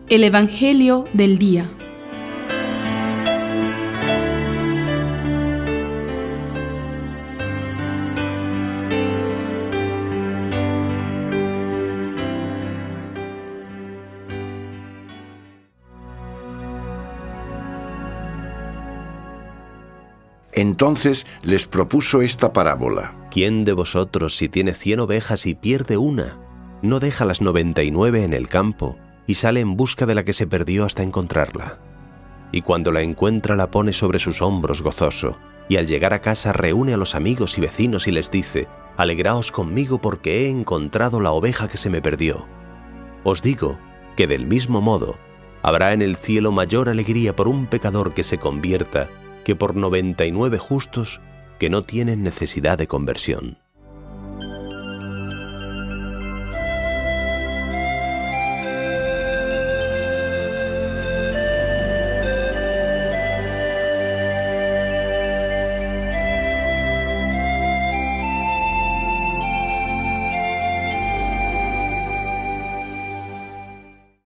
El Evangelio del día. Entonces les propuso esta parábola. ¿Quién de vosotros, si tiene 100 ovejas y pierde una, no deja las 99 en el campo y sale en busca de la que se perdió hasta encontrarla? Y cuando la encuentra la pone sobre sus hombros gozoso, y al llegar a casa reúne a los amigos y vecinos y les dice: «Alegraos conmigo porque he encontrado la oveja que se me perdió». Os digo que del mismo modo habrá en el cielo mayor alegría por un pecador que se convierta que por 99 justos que no tienen necesidad de conversión.